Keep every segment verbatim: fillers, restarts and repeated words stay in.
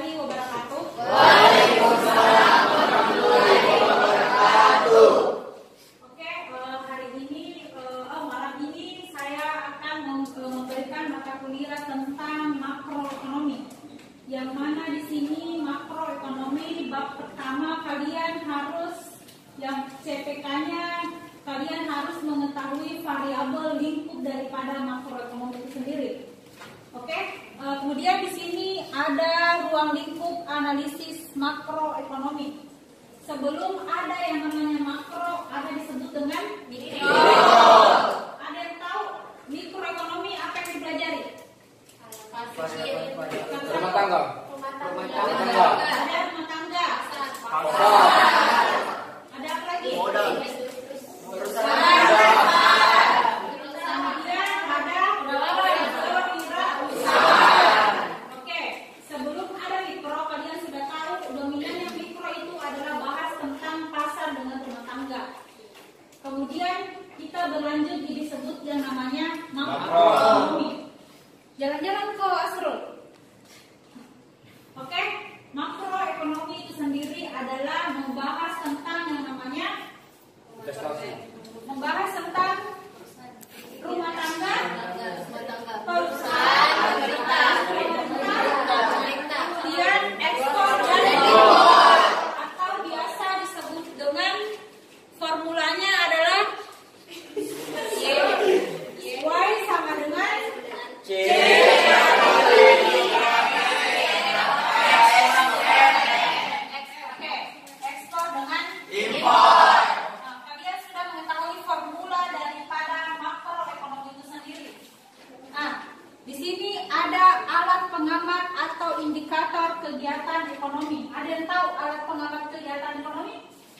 warahmatullahi wabarakatuh. Waalaikumsalam warahmatullahi wabarakatuh. Oke, uh, hari ini, uh, oh, malam ini saya akan memberikan mata kuliah tentang makroekonomi. Yang mana di sini makroekonomi bab pertama kalian harus yang C P K-nya kalian harus mengetahui variabel lingkup daripada makroekonomi itu sendiri. Oke, uh, kemudian di sini ada ruang lingkup analisis makroekonomi. Sebelum ada yang namanya makro, ada disebut dengan mikro. Ada yang tahu mikroekonomi apa yang dipelajari? Rumah tangga. Rumah tangga. Ada rumah tangga. Pasar. Ada apa lagi? Modal. Kemudian kita berlanjut disebut yang namanya makroekonomi. Jalan-jalan ke Asrul. Oke, makroekonomi itu sendiri adalah membahas tentang yang namanya Investasi. membahas tentang rumah tangga, perusahaan, pemerintah, kemudian ekspor dan impor, atau biasa disebut dengan formulanya adalah Y sama dengan C. Oke, ekspor dengan Impor. Nah, kalian sudah mengetahui formula daripada makroekonomi itu sendiri. Nah, di sini ada alat pengamat atau indikator kegiatan ekonomi. Ada yang tahu alat pengamat kegiatan ekonomi?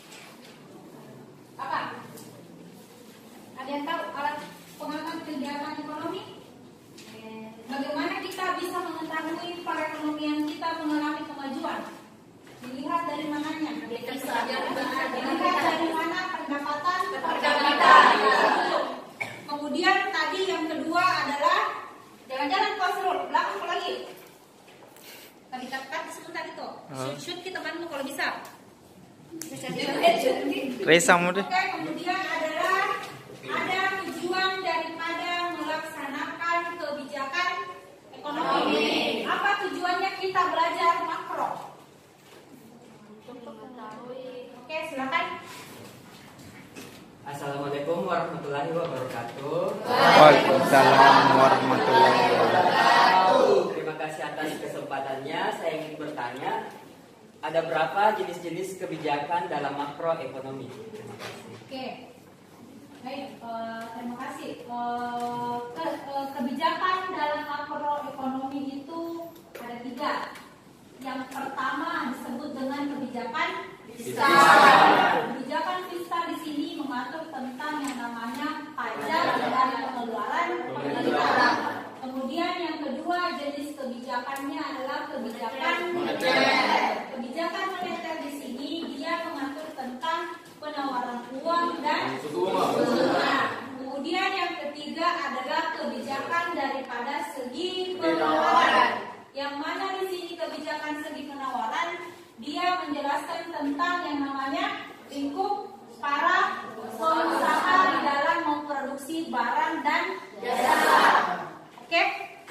Apa? Ada yang tahu alat pengamat kegiatan ekonomi? Bagaimana kita bisa mengetahui perekonomian kita mengalami kemajuan? Dilihat dari mananya? Dilihat dari mana pendapatan per kapita. Kemudian tadi yang kedua adalah jalan-jalan ke Asrul. Belakang apa lagi? Tadi kat sebentar itu. Shoot kita bantu kalau bisa. Resa mau deh. Oke, kemudian adalah ada tujuan daripada melaksanakan kebijakan ekonomi. Apa tujuannya kita belajar makro? Oke, silakan. Assalamualaikum warahmatullahi wabarakatuh. Waalaikumsalam warahmatullahi wabarakatuh. Terima kasih atas kesempatannya. Saya ingin bertanya, ada berapa jenis-jenis kebijakan dalam makroekonomi? Terima kasih. Oke, baik. Uh, terima kasih. Uh, ke, uh, kebijakan dalam makroekonomi itu ada tiga. Yang pertama disebut dengan kebijakan fiskal. Kebijakan fiskal di sini mengatur tentang yang namanya pajak dan pengeluaran pemerintah. Kemudian yang kedua jenis kebijakannya adalah kebijakan moneter. Kebijakan moneter di sini dia mengatur tentang penawaran uang dan suku bunga. Kemudian yang ketiga adalah kebijakan daripada segi penawaran. Yang mana di sini kebijakan segi penawaran dia menjelaskan tentang yang namanya lingkup para pengusaha di dalam memproduksi barang dan jasa. Oke?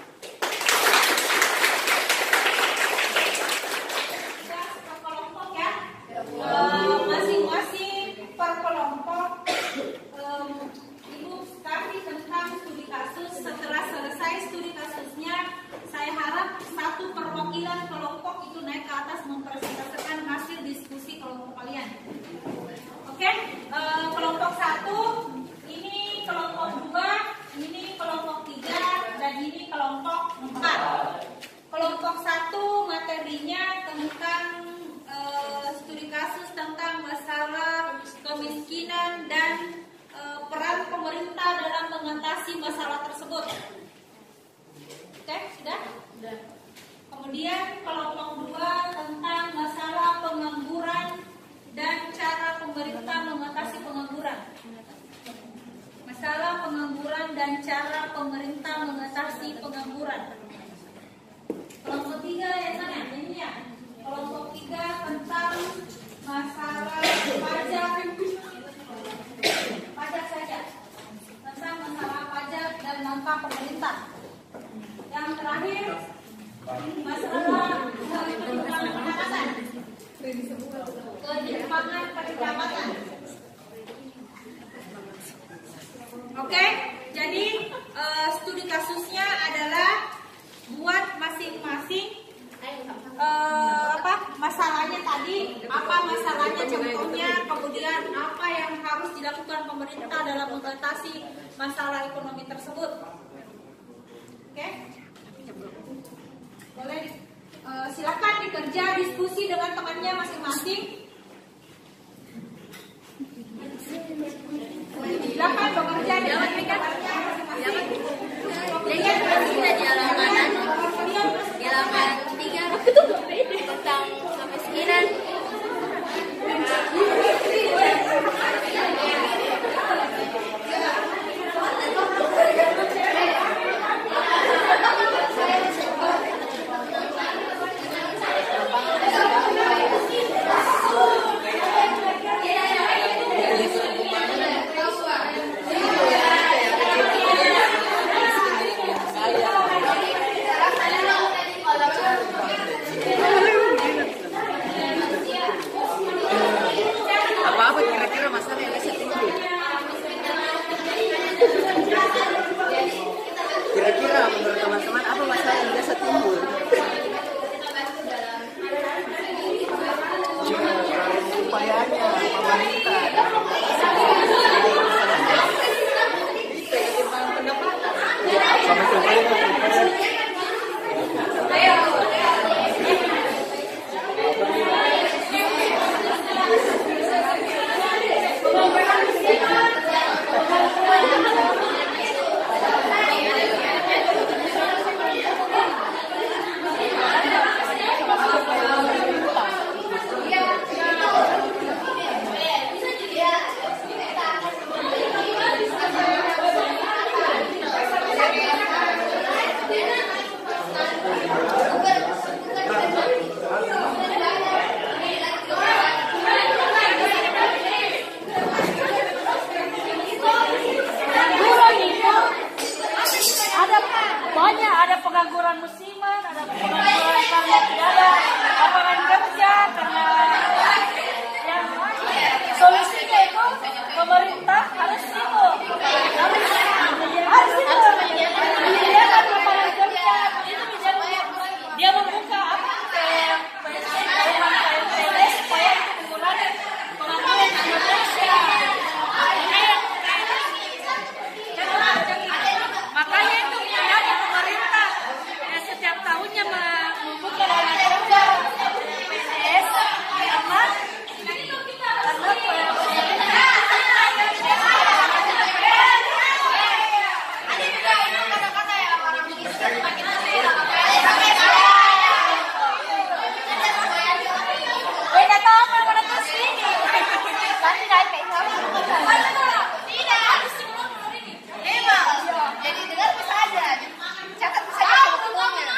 Kita per kelompok ya. Uh, masing-masing per kelompok um, Ibu sekali tentang studi kasus. Setelah selesai studi kasusnya, saya harap satu perwakilan kelompok itu naik ke atas mempresentasikan hasil diskusi kelompok kalian. Oke, uh, kelompok satu, ini kelompok dua, ini kelompok tiga, dan ini kelompok empat. Kelompok satu materinya tentang uh, studi kasus tentang masalah kemiskinan dan uh, peran pemerintah dalam mengatasi masalah tersebut. Oke, sudah? Sudah. Kemudian kelompok dua tentang masalah pengangguran dan cara pemerintah mengatasi pengangguran. Masalah pengangguran dan cara pemerintah mengatasi pengangguran. Kelompok tiga yang mana? Ini ya. masalah ketimpangan pendapatan, ketimpangan pendapatan. Oke, jadi uh, studi kasusnya adalah buat masing-masing uh, apa masalahnya tadi, apa masalahnya contohnya, kemudian apa yang harus dilakukan pemerintah dalam mengatasi masalah ekonomi tersebut. Oke, boleh uh, silakan dikerja diskusi dengan temannya masing-masing. Silakan bekerja dengan temannya masing-masing. Jadi kita di halaman di halaman tiga tentang kemiskinan. Kira-kira menurut teman-teman apa masalah yang biasa timbul? Upayanya pemerintah banyak, ada pengangguran musiman, ada pengangguran karena tidak ada lapangan kerja, karena yang solusinya itu pemerintah harus sibuk, harus sibuk menyediakan lapangan kerja, itu bisa dia membuka apa perumahan K M P L supaya itu mengurangi pengangguran di Indonesia. Makanya itu menjadi pemerintah eh, setiap tahunnya membuka lapangan kerja P N S karena beda tahu pada terus ini nanti naik ke tidak harus jadi dengar bisa aja, catat bisa aja kebetulannya.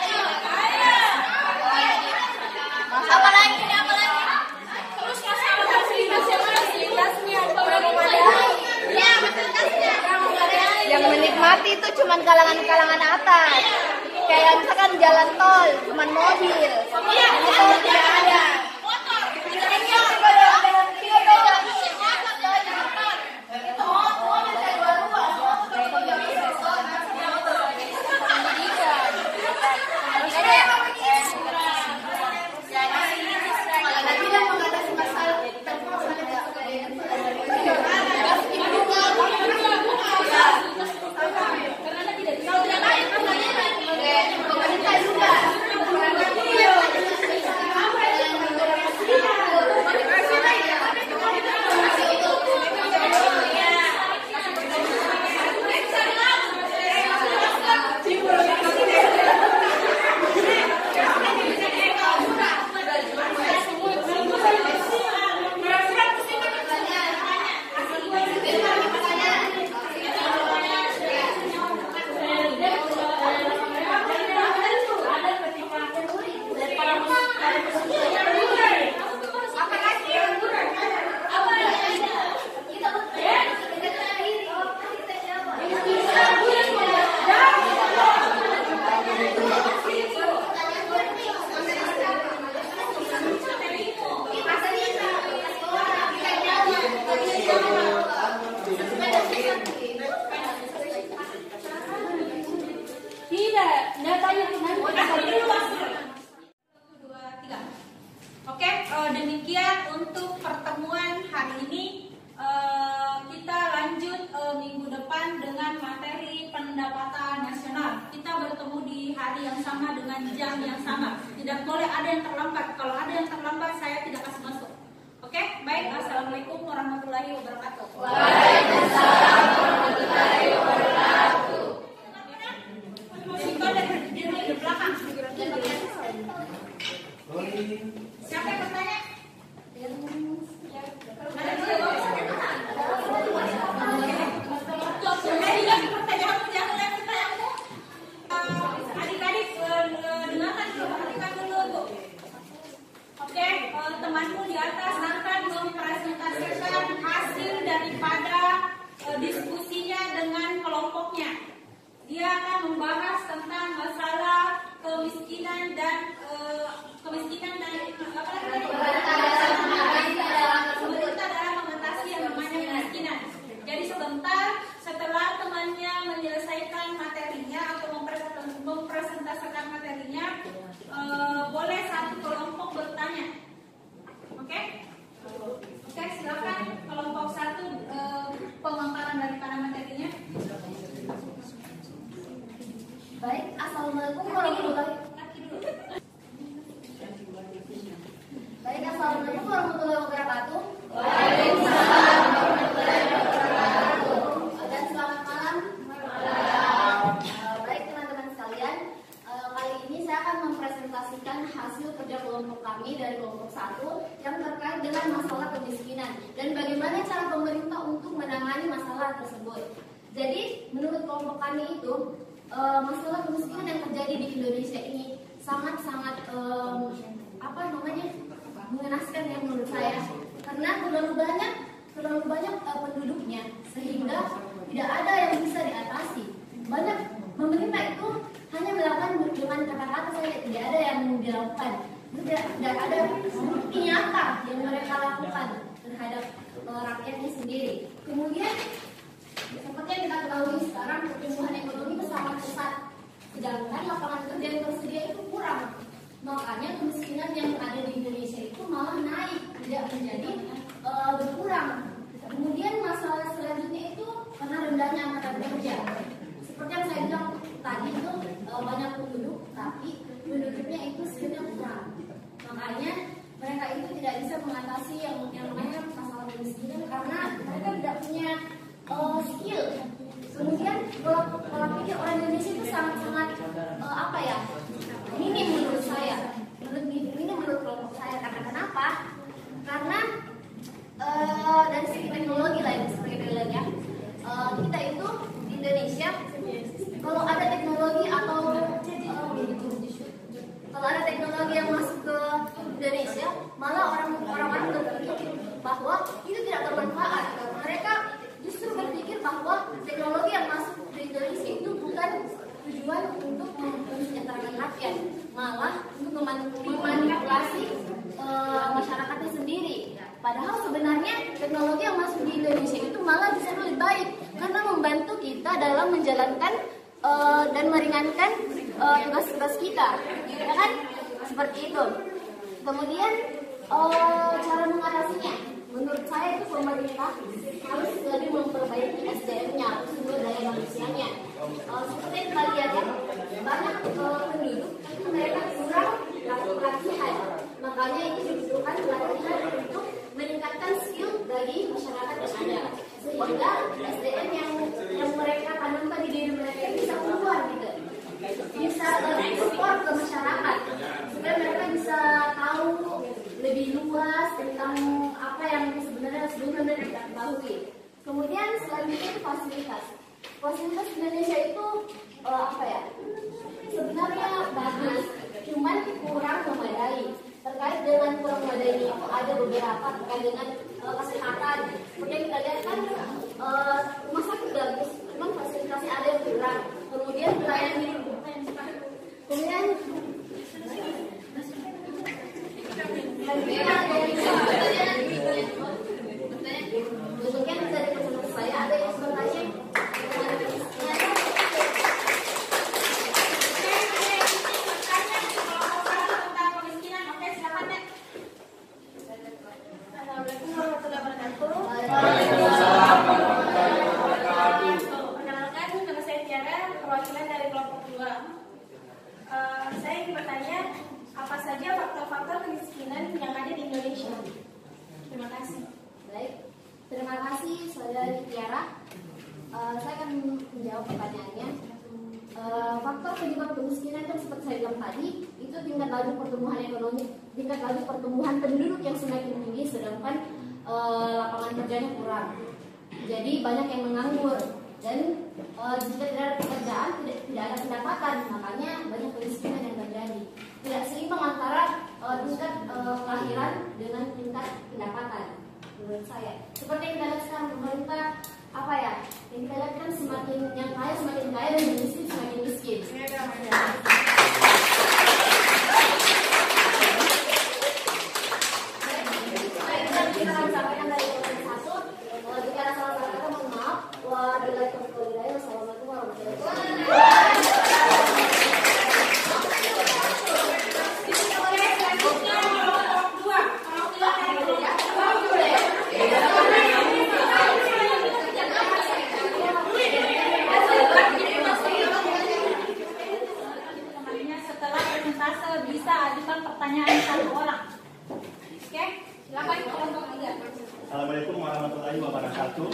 Apa lagi? Apa lagi? Terus masalah fasilitas yang fasilitasnya ya fasilitasnya yang menikmati itu cuma kalangan-kalangan atas. Kayak misalkan jalan tol cuma mobil, motor tidak ada. Pemerintah juga hari yang sama dengan jam yang sama. Tidak boleh ada yang terlambat. Kalau ada yang terlambat, saya tidak kasih masuk. Oke, baik. Assalamualaikum warahmatullahi wabarakatuh. Waalaikumsalam warahmatullahi wabarakatuh. Siapa dari di belakang? Siapa yang bertanya? Ada dua orang. Adik-adik dengarkan dulu, perhatikan dulu Bu. Oke, temanmu di atas akan mempresentasikan hasil daripada diskusinya dengan kelompoknya. Dia akan membahas tentang masalah kemiskinan dan kemiskinan dan apa pemerintah dalam mengatasi yang namanya kemiskinan. Jadi sebentar setelah temannya menyelesaikan materinya atau mempresentasikan materinya, uh, boleh satu kelompok bertanya. Oke? Okay? Oke, okay, silakan kelompok satu uh, pemaparan daripada materinya. Baik, assalamualaikum warahmatullahi wabarakatuh. Baik, assalamualaikum warahmatullahi wabarakatuh. Waalaikumsalam warahmatullahi wabarakatuh. Dan selamat malam. Malam. Uh, baik teman-teman sekalian, uh, kali ini saya akan mempresentasikan hasil kerja kelompok kami dari kelompok satu yang terkait dengan masalah kemiskinan dan bagaimana cara pemerintah untuk menangani masalah tersebut. Jadi, menurut kelompok kami itu, uh, masalah kemiskinan yang terjadi di Indonesia ini sangat-sangat um, apa namanya mengenaskan ya menurut saya, karena terlalu banyak terlalu banyak uh, penduduknya sehingga tidak ada yang bisa diatasi. Banyak pemerintah itu hanya melakukan dengan kata-kata saja, tidak ada yang dilakukan, tidak, tidak ada bukti nyata yang mereka lakukan terhadap uh, rakyatnya sendiri. Kemudian seperti yang kita ketahui sekarang pertumbuhan ekonomi itu sangat pesat, sedangkan lapangan kerja yang tersedia itu kurang. Makanya kemiskinan yang ada di Indonesia itu malah naik, tidak menjadi uh, berkurang. Kemudian masalah selanjutnya itu karena rendahnya angkatan kerja. Seperti yang saya bilang tadi itu uh, banyak penduduk, tapi penduduknya itu skillnya kurang. Makanya mereka itu tidak bisa mengatasi yang yang namanya masalah kemiskinan karena mereka tidak punya uh, skill. Kemudian pola pola pikir orang Indonesia itu sangat-sangat uh, apa ya? Minim menurut saya, menurut ini menurut kelompok saya. Karena kenapa? Karena uh, dari segi teknologi lah ya, seperti kalian ya, uh, kita itu di Indonesia kalau ada teknologi atau uh, kalau ada teknologi yang masuk ke Indonesia, malah orang-orang berpikir bahwa itu tidak bermanfaat. Mereka justru berpikir bahwa teknologi yang masuk ke Indonesia itu bukan tujuan untuk mensejahterakan rakyat, malah untuk memanipulasi uh, masyarakatnya sendiri. Padahal sebenarnya teknologi yang masuk di Indonesia itu malah bisa lebih baik karena membantu kita dalam menjalankan uh, dan meringankan tugas-tugas uh, kita, ya kan? Seperti itu. Kemudian uh, cara mengatasinya, menurut saya itu pemerintah harus lebih memperbaiki S D M-nya, sumber daya manusianya. Uh, seperti yang kita lihat ya, banyak uh, penduduk itu mereka kurang latihan. Makanya ini dibutuhkan pelatihan untuk meningkatkan skill bagi masyarakat yang ada, sehingga S D M yang yang mereka tanamkan di diri mereka bisa keluar gitu, bisa ekspor ke masyarakat, supaya mereka bisa tahu lebih luas tentang apa yang sebenarnya sebelumnya mereka ketahui. Kemudian selanjutnya itu fasilitas. Fasilitas Indonesia itu uh, apa ya? Sebenarnya bagus, cuman kurang memadai. Terkait dengan kurang memadai itu ada beberapa terkait dengan uh, kesehatan. Seperti yang kita lihat kan uh, rumah sakit bagus, memang fasilitasnya ada yang kurang. Kemudian pelayanan hidup. Kemudian Kemudian dari peserta saya ada yang bertanya. Assalamualaikum warahmatullahi wabarakatuh. Perkenalkan, nama saya Tiara, perwakilan dari kelompok dua. apa saja faktor-faktor kemiskinan yang ada di Indonesia? Terima kasih. Baik, terima kasih Saudari Tiara. Uh, saya akan menjawab pertanyaannya. Uh, faktor penyebab kemiskinan kan seperti saya bilang tadi, itu tingkat laju pertumbuhan ekonomi, tingkat laju pertumbuhan penduduk yang semakin tinggi, sedangkan uh, lapangan kerjanya kurang. Jadi banyak yang menganggur dan uh, jika tidak ada pekerjaan, tidak, tidak ada pendapatan, makanya banyak kemiskinan yang terjadi. Tidak seimbang antara uh, tingkat uh, kelahiran dengan tingkat pendapatan. Menurut saya, seperti yang kita lihat sekarang pemerintah apa ya? Yang kita lihat kan semakin yang kaya semakin kaya dan yang miskin semakin miskin. Baik, kita akan sampaikan dari kelompok satu. Kalau jika ada salah kata, mohon maaf. Wabillahi taufiq wal hidayah. Wassalamualaikum warahmatullahi wabarakatuh. Bisa ajukan pertanyaan satu orang. Oke, silakan kelompok tiga. Assalamualaikum warahmatullahi wabarakatuh.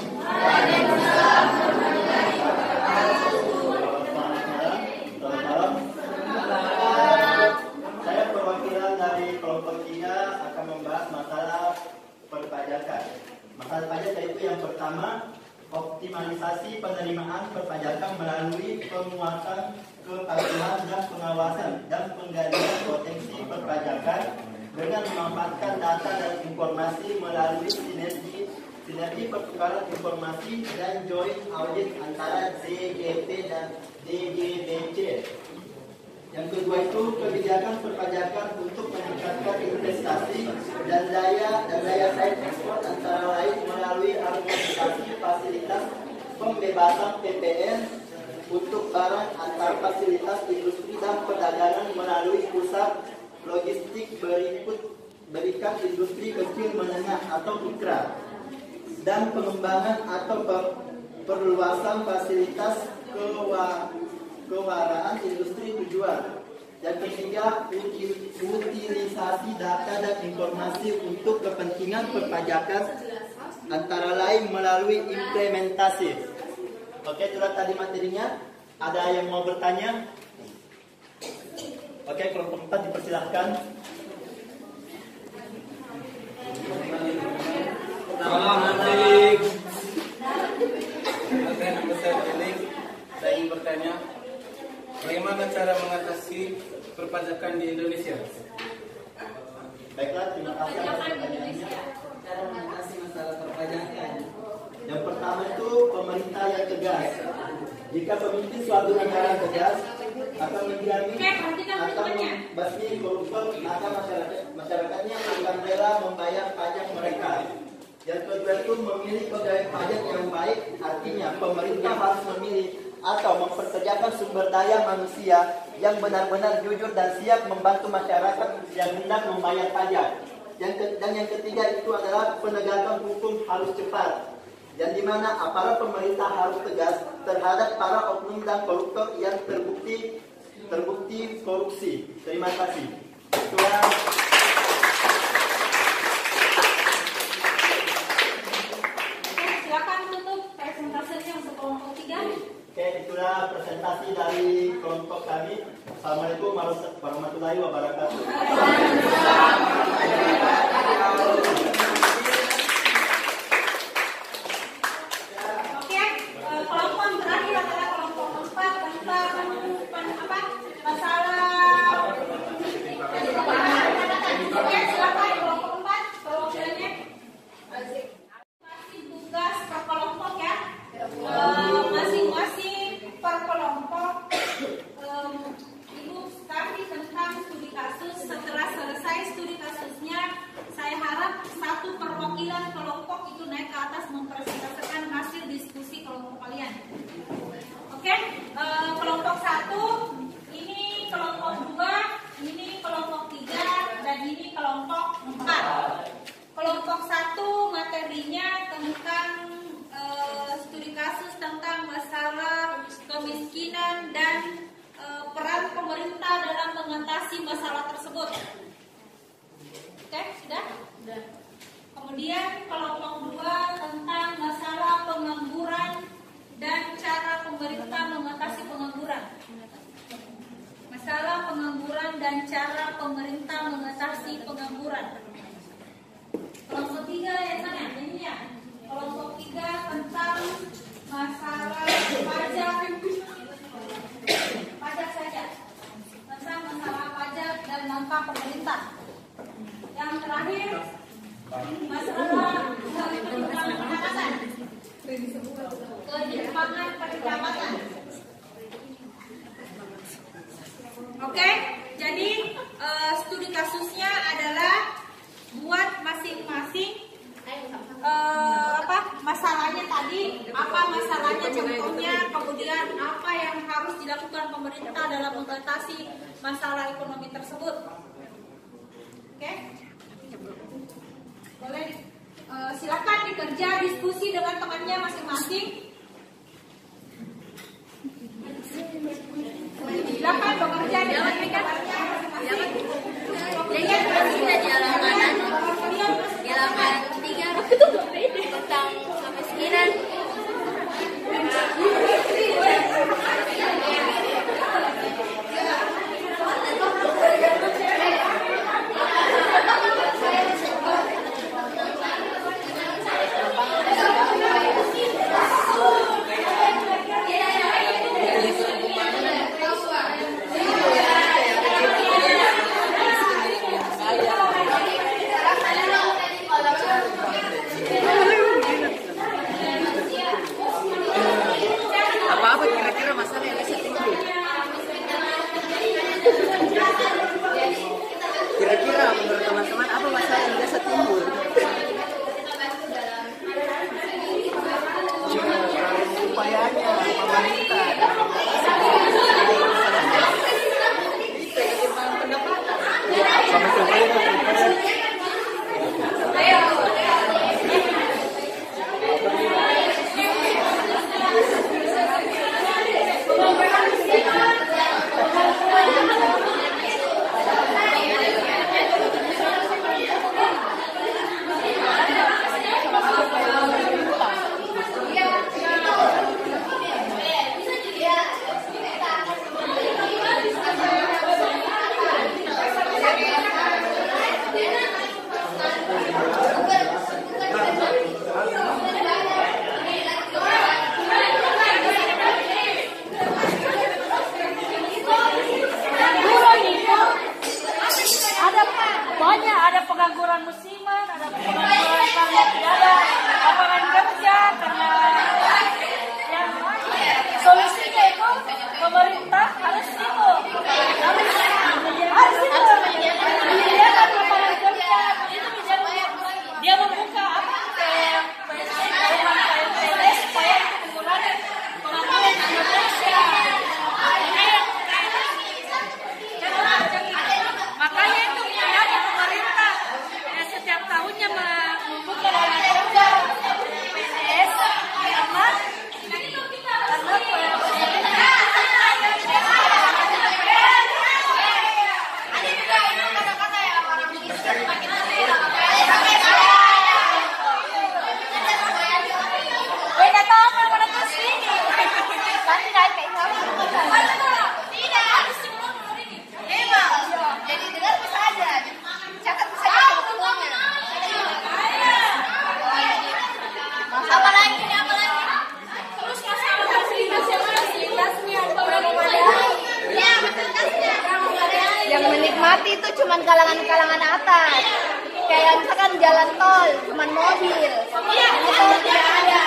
Saya perwakilan dari kelompok tiga akan membahas masalah perpajakan. Masalah pajak yaitu yang pertama, optimalisasi penerimaan perpajakan melalui penguatan kepatuhan dan pengawasan dan penggalian potensi perpajakan dengan memanfaatkan data dan informasi melalui sinergi sinergi pertukaran informasi dan joint audit antara D G P dan D G B C. Yang kedua itu kebijakan perpajakan untuk meningkatkan investasi dan daya dan daya saing ekspor antara lain melalui harmonisasi fasilitas pembebasan P P N untuk barang antar fasilitas industri dan perdagangan melalui pusat logistik berikut berikan industri kecil menengah atau mikra dan pengembangan atau perluasan fasilitas kewa kewaraan industri tujuan. Yang ketiga, utilisasi data dan informasi untuk kepentingan perpajakan antara lain melalui implementasi. Oke, itulah tadi materinya. Ada yang mau bertanya? Oke, kelompok empat dipersilahkan. Salam Antik. Oke, nama saya Delik. Saya ingin bertanya, bagaimana cara mengatasi perpajakan di Indonesia? Baiklah, terima kasih atas pertanyaannya. Cara mengatasi masalah perpajakan. Yang pertama itu pemerintah yang tegas. Jika pemimpin suatu negara tegas akan menjamin akan membasmi koruptor, maka masyarakat masyarakatnya akan rela membayar pajak mereka. Yang kedua itu memilih pegawai pajak yang baik, artinya pemerintah harus memilih atau memperkerjakan sumber daya manusia yang benar-benar jujur dan siap membantu masyarakat yang hendak membayar pajak. Yang ke, dan yang ketiga itu adalah penegakan hukum harus cepat, dan di mana aparat pemerintah harus tegas terhadap para oknum dan koruptor yang terbukti terbukti korupsi. Terima kasih. Itulah Silakan tutup presentasinya untuk kelompok tiga. Oke, itulah presentasi dari kelompok kami. Assalamualaikum warahmatullahi wabarakatuh. Oke, eh, kelompok terakhir adalah kelompok empat tentang apa masalah. Oke, silakan kelompok empat perwakilannya. Masih tugas per kelompok ya. Eh, masing-masing per kelompok. em, Ibu Starti tentang studi kasus. Setelah selesai studi kasusnya, saya harap satu perwakilan kelompok itu naik ke atas mempresentasikan hasil diskusi kelompok kalian. Oke, eh, kelompok satu, ini kelompok dua, ini kelompok tiga, dan ini kelompok empat. Kelompok satu materinya tentang eh, studi kasus tentang masalah kemiskinan dan eh, peran pemerintah dalam mengatasi masalah tersebut. Kemudian kelompok dua tentang masalah pengangguran dan cara pemerintah mengatasi pengangguran. Masalah pengangguran dan cara pemerintah mengatasi pengangguran. Kelompok tiga ya sana, ini ya. Kelompok tiga tentang masalah pajak, pajak saja, tentang masalah pajak dan langkah pemerintah. Yang terakhir masalah pendapatan, ketimpangan pendapatan. Oke, jadi uh, studi kasusnya adalah buat masing-masing uh, apa masalahnya tadi, apa masalahnya contohnya, kemudian apa yang harus dilakukan pemerintah dalam mengatasi masalah ekonomi tersebut. Oke, boleh uh, silakan dikerja diskusi dengan temannya masing-masing. Silakan bekerja dengan temannya masing-masing. Dengan kita di halaman di halaman tiga tentang kemiskinan. Apa-apa kira-kira masalah yang bisa timbul? Kira-kira menurut teman-teman apa masalah yang biasa timbul? Upayanya pemerintah ketimpangan pendapatan. Banyak, ada pengangguran musiman, ada pengangguran karena tidak ada lapangan kerja, karena yang solusinya itu pemerintah harus sibuk, harus harus sibuk, menyediakan lapangan kerja, itu misalnya dia membuka apa kayak P M P supaya itu mengurangi pengangguran di Indonesia. Makanya itu ada pemerintah yang setiap tahunnya membuka lapangan kerja P N S karena beda tahu apa pada kesini nanti naik kayak tidak harus sebelum ini Jadi dengar bisa aja, catat bisa aja bukunya. Apa lagi? Apa lagi? Terus masalah fasilitas yang fasilitasnya Ya, fasilitasnya. Yang menikmati itu cuma kalangan-kalangan atas. Kayak misalkan jalan tol, cuma mobil. Motor tidak ada.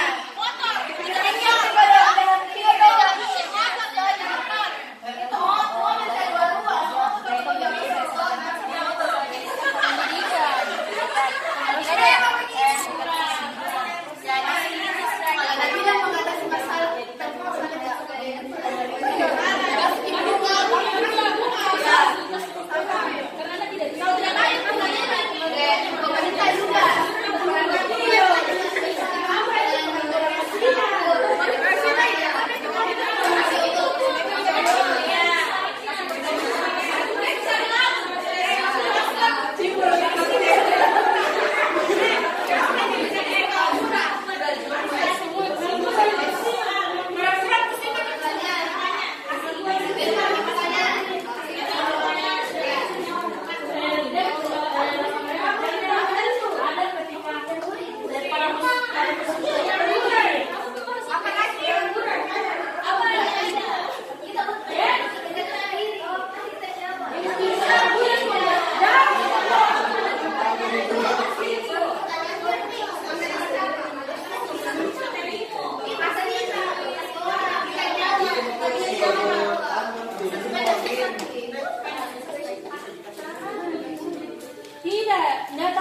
Pemerintah juga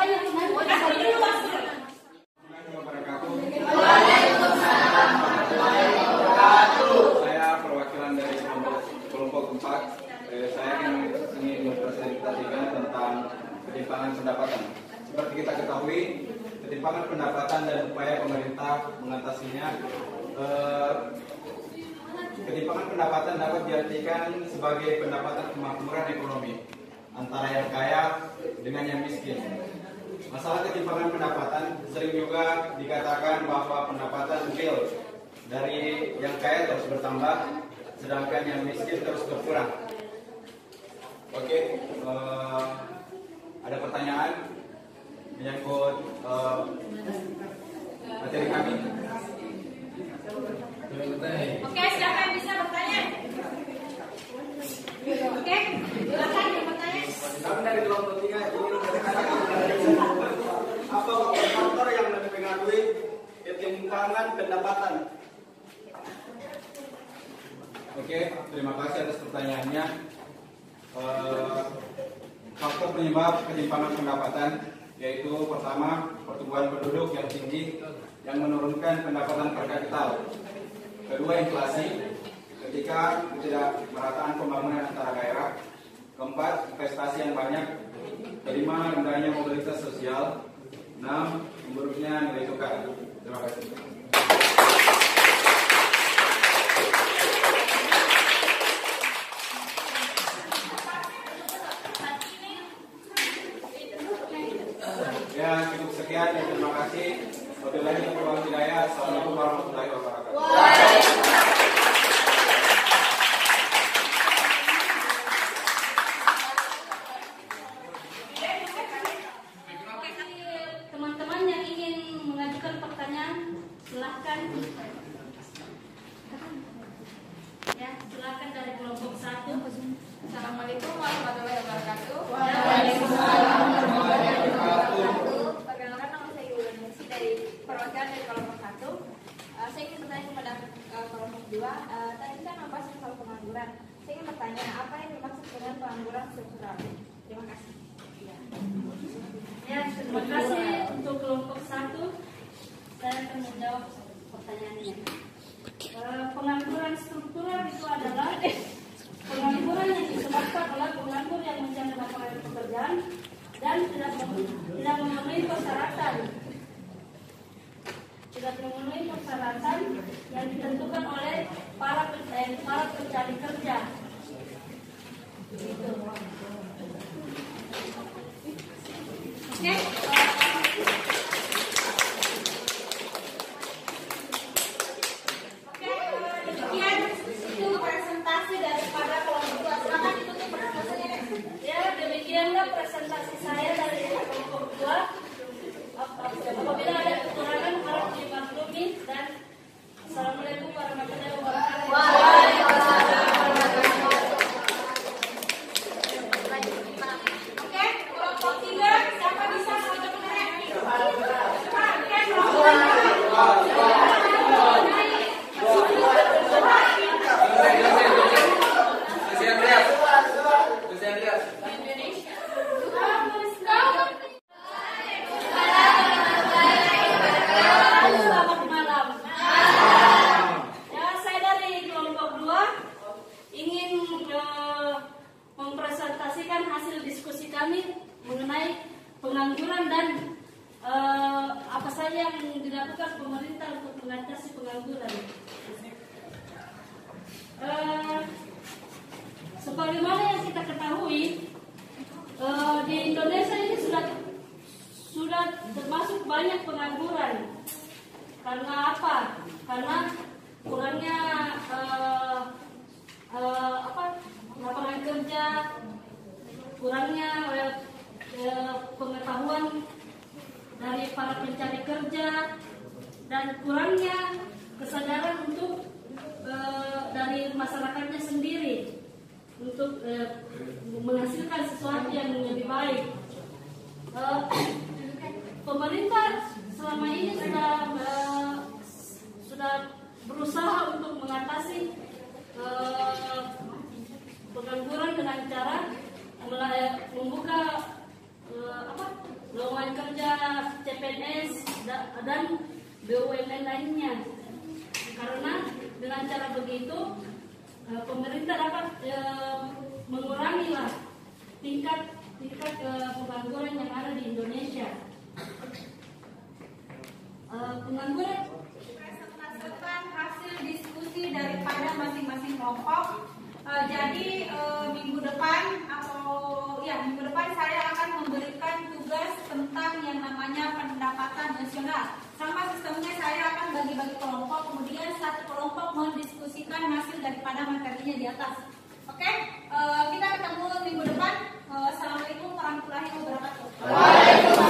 bertanya nanti. Kasih dulu waktu. Saya perwakilan dari kelompok kelompok empat. Eh, saya ingin, ingin mempresentasikan tentang ketimpangan pendapatan. Seperti kita ketahui, ketimpangan pendapatan dan upaya pemerintah mengatasinya. Eh, ketimpangan pendapatan dapat diartikan sebagai pendapatan kemakmuran ekonomi antara yang kaya dengan yang miskin. Masalah ketimpangan pendapatan sering juga dikatakan bahwa pendapatan real dari yang kaya terus bertambah, sedangkan yang miskin terus berkurang. Oke, uh, ada pertanyaan menyangkut uh, materi kami? Oke, siapa yang bisa bertanya? Oke, silakan yang bertanya. Kami dari kelompok tiga ingin bertanya apa faktor yang mempengaruhi ketimpangan pendapatan? Oke, terima kasih atas pertanyaannya. Uh, faktor penyebab ketimpangan pendapatan yaitu pertama pertumbuhan penduduk yang tinggi yang menurunkan pendapatan per kapita. Kedua, inflasi ketika ketidakmerataan pembangunan antara daerah. Keempat, investasi yang banyak. Kelima, rendahnya mobilitas sosial. Enam, memburuknya nilai tukar. Terima kasih. Ya, cukup sekian dan terima kasih. Wabillahi taufiq wal hidayah. Assalamualaikum warahmatullahi wabarakatuh. Teman-teman yang ingin mengajukan pertanyaan, silahkan. Ya, silahkan dari kelompok satu. Assalamualaikum warahmatullahi wabarakatuh. Waalaikumsalam warahmatullahi wabarakatuh. Perkenalkan, nama saya Ibu Nancy dari perwakilan dari kelompok satu. Uh, saya ingin bertanya kepada uh, kelompok dua. Uh, tadi kita membahas soal pengangguran. Saya ingin bertanya apa yang dimaksud dengan pengangguran struktural. Terima kasih. Ya, terima kasih untuk kelompok satu. Saya akan menjawab pertanyaannya. Uh, pengangguran struktural itu adalah pengangguran yang disebabkan oleh penganggur yang mencari lapangan pekerjaan dan tidak tidak memenuhi persyaratan tidak memenuhi persyaratan yang ditentukan oleh para eh, para pencari kerja. Gitu. Oke. Oke, demikian itu presentasi daripada kelompok dua. Silakan ditutup presentasinya. Ya, demikianlah presentasi saya dari kelompok dua. Apabila ada kekurangan harap dimaklumi dan assalamualaikum warahmatullahi wabarakatuh. Oke, kelompok tiga, siapa bisa mengajak mereka? Cepat, oke, kelompok Selamat malam. Ya, saya dari kelompok dua ingin eh, mempresentasikan hasil diskusi kami mengenai pengangguran dan eh, apa saja yang dilakukan pemerintah untuk mengatasi pengangguran. Eh, sebagaimana yang kita ketahui, eh, di Indonesia ini sudah sudah termasuk banyak pengangguran. Karena apa? Karena kurangnya eh, eh, apa lapangan kerja, kurangnya eh, eh, pengetahuan dari para pencari kerja, dan kurangnya kesadaran untuk eh, dari masyarakatnya sendiri untuk eh, menghasilkan sesuatu yang lebih baik. Eh, pemerintah selama ini sudah uh, sudah berusaha untuk mengatasi uh, pengangguran dengan cara membuka uh, apa lowongan P N S dan B U M N lainnya. Karena dengan cara begitu pemerintah dapat mengurangi lah tingkat tingkat pengangguran yang ada di Indonesia. Pengangguran berdasarkan hasil diskusi daripada masing-masing kelompok. Uh, jadi uh, minggu depan atau ya minggu depan saya akan memberikan tugas tentang yang namanya pendapatan nasional. Sama sistemnya saya akan bagi-bagi kelompok, kemudian satu kelompok mendiskusikan hasil daripada materinya di atas. Oke, okay? uh, kita ketemu minggu depan. Uh, Assalamualaikum warahmatullahi wabarakatuh.